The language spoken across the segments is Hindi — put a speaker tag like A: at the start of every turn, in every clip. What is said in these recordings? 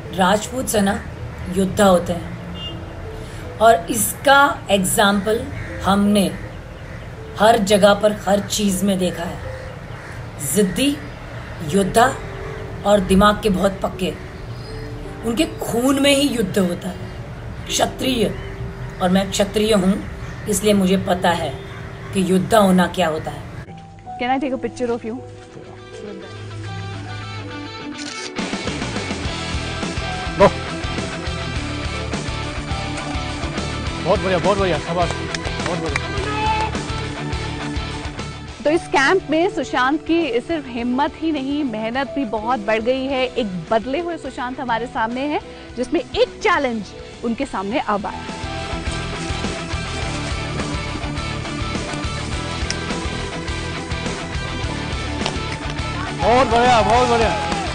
A: राजपूत है ना, योद्धा होते हैं और इसका एग्जाम्पल हमने हर जगह पर हर चीज़ में देखा है। ज़िद्दी, योद्धा और दिमाग के बहुत पक्के, उनके खून में ही युद्ध होता है। क्षत्रिय, और मैं क्षत्रिय हूँ इसलिए मुझे पता है कि योद्धा होना क्या होता है।
B: Can I take a picture of you?
C: लो। बहुत बढ़िया, शाबाश, बहुत बढ़िया।
B: तो इस कैंप में सुशांत की सिर्फ हिम्मत ही नहीं, मेहनत भी बहुत बढ़ गई है। एक बदले हुए सुशांत हमारे सामने है, जिसमें एक चैलेंज उनके सामने अब आया।
C: बहुत बढ़िया, बहुत बढ़िया।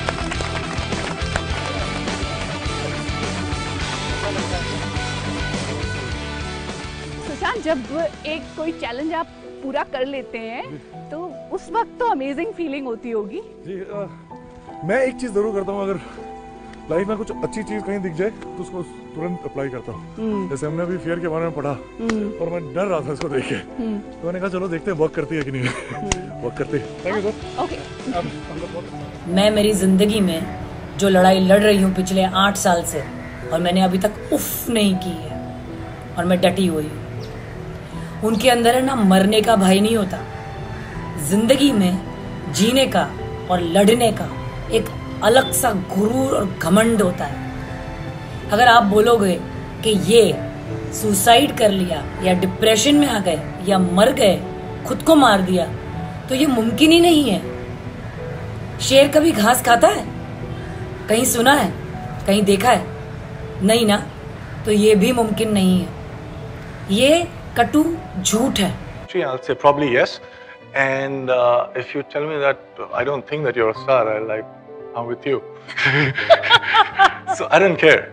B: सुशांत, जब एक कोई चैलेंज आप पूरा कर लेते हैं तो उस वक्त तो अमेजिंग फीलिंग होती होगी।
D: जी, मैं एक चीज जरूर करता हूँ, अगर लाइफ में कुछ अच्छी चीज कहीं दिख जाए तो उसको तुरंत अप्लाई करता हूँ। जैसे हमने अभी फियर के बारे में पढ़ा और मैं डर रहा था इसको देख के, तो मैंने कहा चलो देखते हैं वर्क करती है कि नहीं। वर्क करती है। Thank you sir.
B: ओके।
A: मैं मेरी ज़िंदगी में जो लड़ाई लड़ रही हूँ पिछले 8 साल से, और मैंने अभी तक उफ नहीं की है और मैं डटी हुई हूँ। उनके अंदर है ना, मरने का भय नहीं होता, जिंदगी में जीने का और लड़ने का एक अलग सा गुरूर और घमंड होता है। अगर आप बोलोगे कि ये सुसाइड कर लिया या डिप्रेशन में आ गए या मर गए, खुद को मार दिया, तो ये मुमकिन ही नहीं है। शेर कभी घास खाता है? कहीं सुना है? कहीं देखा है? नहीं ना, तो ये भी मुमकिन नहीं है। ये कटु झूठ है।
E: I'll say probably yes. And if you tell me that I don't think that you're a star, I'm with you. So I don't care.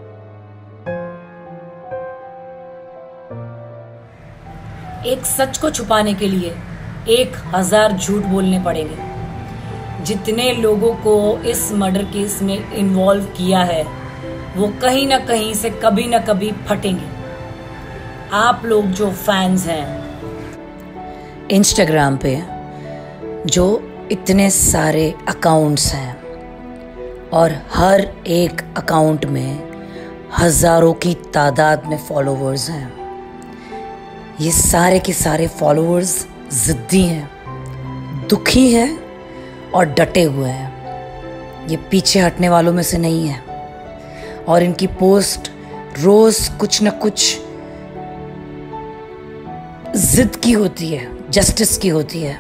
A: एक सच को छुपाने के लिए 1000 झूठ बोलने पड़ेंगे। जितने लोगों को इस मर्डर केस में इन्वॉल्व किया है, वो कहीं ना कहीं से कभी ना कभी फटेंगे। आप लोग जो फैंस हैं इंस्टाग्राम पे, जो इतने सारे अकाउंट्स हैं और हर एक अकाउंट में हज़ारों की तादाद में फॉलोवर्स हैं, ये सारे के सारे फॉलोवर्स ज़िद्दी हैं, दुखी हैं और डटे हुए हैं। ये पीछे हटने वालों में से नहीं है और इनकी पोस्ट रोज़ कुछ न कुछ जिद की होती है, जस्टिस की होती है।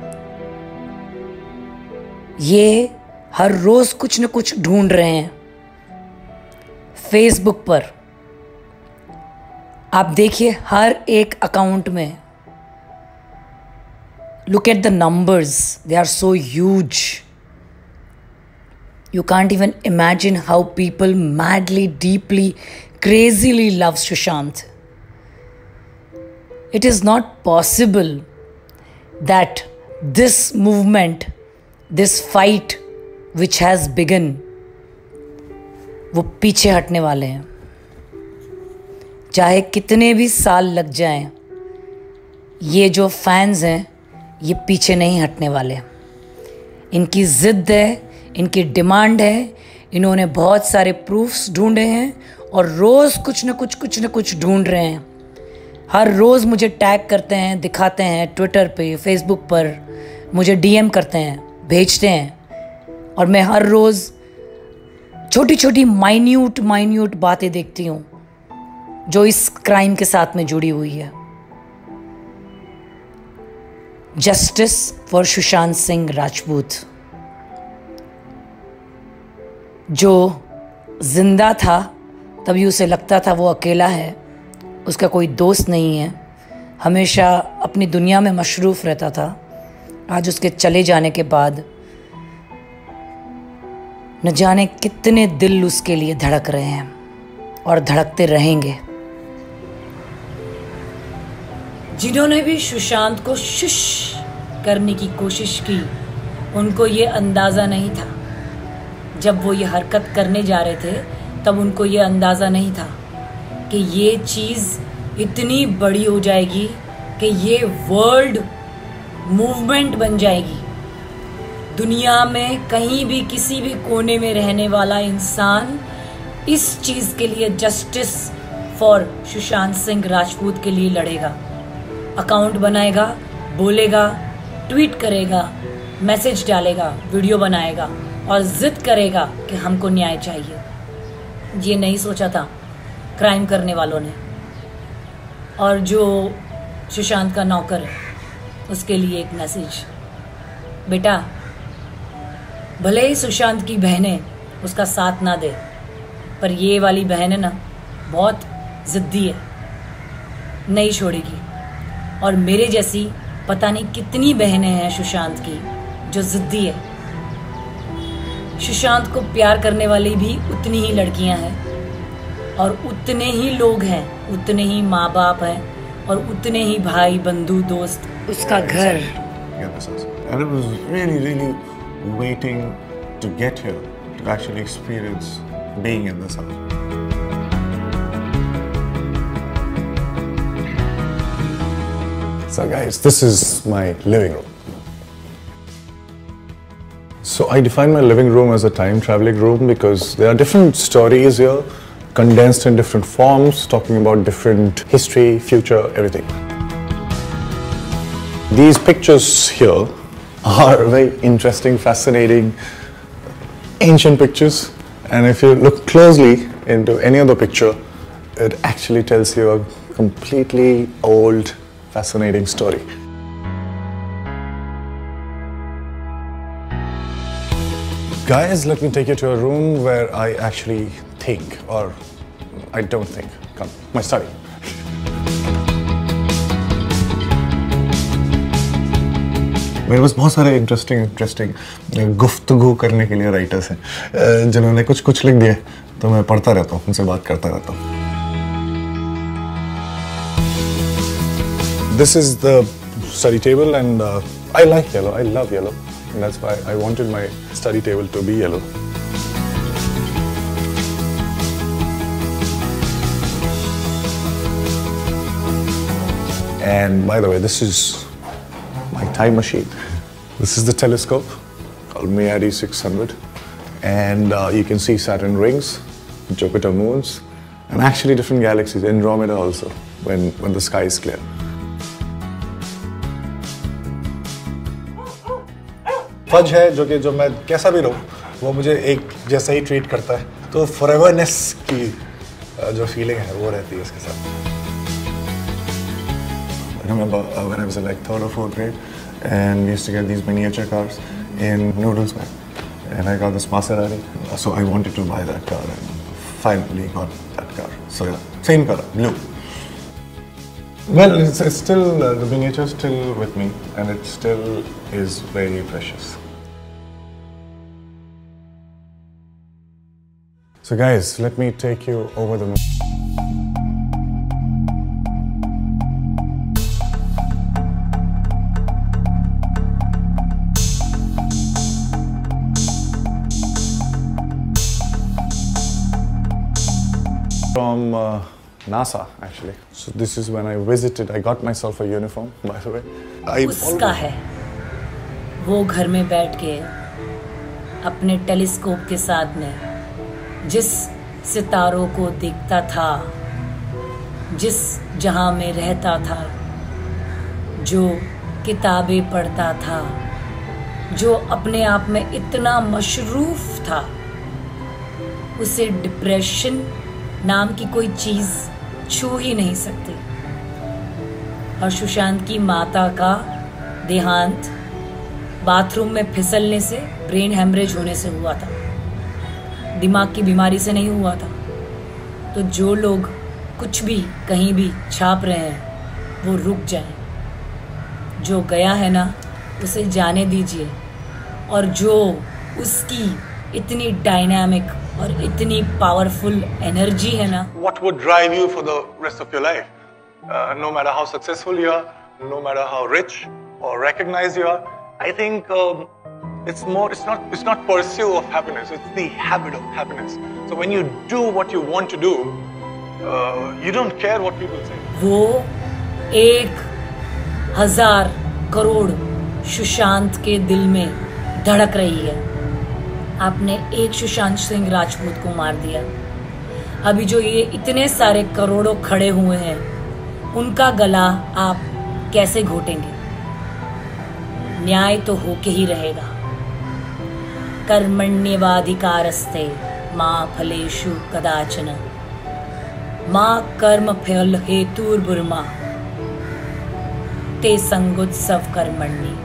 A: ये हर रोज कुछ न कुछ ढूंढ रहे हैं। फेसबुक पर आप देखिए, हर एक अकाउंट में look at the numbers, they are so huge. You can't even imagine how people madly, deeply, crazily love Sushant. It is not possible that this movement, this fight which has begun, वो पीछे हटने वाले हैं। चाहे कितने भी साल लग जाएं, ये जो फैंस हैं ये पीछे नहीं हटने वाले। इनकी ज़िद है, इनकी डिमांड है, इन्होंने बहुत सारे प्रूफ्स ढूंढे हैं और रोज़ कुछ न कुछ ढूंढ रहे हैं। हर रोज़ मुझे टैग करते हैं, दिखाते हैं ट्विटर पे, फेसबुक पर, मुझे डीएम करते हैं, भेजते हैं और मैं हर रोज़ छोटी छोटी माइन्यूट बातें देखती हूँ जो इस क्राइम के साथ में जुड़ी हुई है। जस्टिस फॉर सुशांत सिंह राजपूत, जो जिंदा था तभी उसे लगता था वो अकेला है, उसका कोई दोस्त नहीं है, हमेशा अपनी दुनिया में मशरूफ़ रहता था। आज उसके चले जाने के बाद न जाने कितने दिल उसके लिए धड़क रहे हैं और धड़कते रहेंगे। जिन्होंने भी सुशांत को शुश करने की कोशिश की, उनको ये अंदाज़ा नहीं था जब वो ये हरकत करने जा रहे थे तब उनको ये अंदाज़ा नहीं था कि ये चीज़ इतनी बड़ी हो जाएगी कि ये वर्ल्ड मूवमेंट बन जाएगी। दुनिया में कहीं भी किसी भी कोने में रहने वाला इंसान इस चीज़ के लिए, जस्टिस फॉर सुशांत सिंह राजपूत के लिए लड़ेगा, अकाउंट बनाएगा, बोलेगा, ट्वीट करेगा, मैसेज डालेगा, वीडियो बनाएगा और जिद करेगा कि हमको न्याय चाहिए। ये नहीं सोचा था क्राइम करने वालों ने। और जो सुशांत का नौकर है उसके लिए एक मैसेज, बेटा भले ही सुशांत की बहनें उसका साथ ना दे, पर ये वाली बहन है ना बहुत ज़िद्दी है, नहीं छोड़ेगी। और मेरे जैसी पता नहीं कितनी बहनें हैं सुशांत की जो ज़िद्दी है। सुशांत को प्यार करने वाली भी उतनी ही लड़कियां हैं और उतने ही लोग हैं, उतने ही माँ बाप हैं और उतने ही भाई बंधु दोस्त। उसका घर
F: And it was really waiting to get here to actually experience being in this house.
D: So guys, this is my living room. So I define my living room as a time traveling room because there are different stories here, condensed in different forms, talking about different history, future, everything. These pictures here are very interesting, fascinating, ancient pictures, and if you look closely into any other picture, it actually tells you a completely old, fascinating story. Guys, let me take you to a room where I actually think, or I don't think. Come, my study. मेरे पास बहुत सारे इंटरेस्टिंग गुफ्तगू करने के लिए राइटर्स हैं जिन्होंने कुछ लिख दिए, तो मैं पढ़ता रहता हूँ, उनसे बात करता रहता हूँ। This is the study table and I like yellow, I love yellow, and that's why I wanted my study table to be yellow. And by the way, this is my time machine. This is the telescope called MIADI 600, and you can see Saturn rings, Jupiter moons, and actually different galaxies, Andromeda also, when the sky is clear. फज है जो कि मैं कैसा भी रहूं वो मुझे एक जैसा ही ट्रीट करता है, तो फॉरएवरनेस की जो फीलिंग है वो रहती है इसके साथ। I remember when I was in like 3rd or 4th grade, and we used to get these miniature cars in Noodles Man, and I got this Maserati, so I wanted to buy that car, and finally got that car. So yeah, same color, blue. Well, it's still the miniature is still with me, and it still is very precious. So guys, let me take you over the moon. From NASA actually. So this is when I visited. I got myself a uniform, by the way.
A: उसका है, वो घर में बैठ के अपने टेलीस्कोप के साथ में जिस सितारों को देखता था, जिस जहां में रहता था, जो किताबें पढ़ता था, जो अपने आप में इतना मशरूफ था, उसे डिप्रेशन नाम की कोई चीज़ छू ही नहीं सकती। और सुशांत की माता का देहांत बाथरूम में फिसलने से, ब्रेन हेमरेज होने से हुआ था, दिमाग की बीमारी से नहीं हुआ था। तो जो लोग कुछ भी कहीं भी छाप रहे हैं वो रुक जाएं। जो गया है ना उसे जाने दीजिए, और जो उसकी इतनी डायनामिक और इतनी पावरफुल एनर्जी है ना,
E: What would drive you for the rest of your life? No matter how successful you are, no matter how rich or recognized you are, I think It's not pursuit of happiness. It's the habit of happiness. So when you do what you want to do, you don't care what people say.
A: वो 1,000 करोड़ सुशांत के दिल में धड़क रही है। आपने एक सुशांत सिंह राजपूत को मार दिया। अभी जो ये इतने सारे करोड़ों खड़े हुए हैं, उनका गला आप कैसे घोटेंगे? न्याय तो होके ही रहेगा। कर्मण्येवाधिकारस्ते मा फलेषु कदाचन मा कर्म फल हेतुर्भुर्मा ते संगोत्सव कर्मण्य।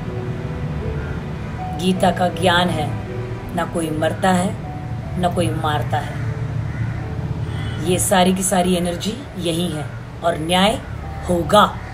A: गीता का ज्ञान है, ना कोई मरता है ना कोई मारता है। ये सारी की सारी एनर्जी यही है और न्याय होगा।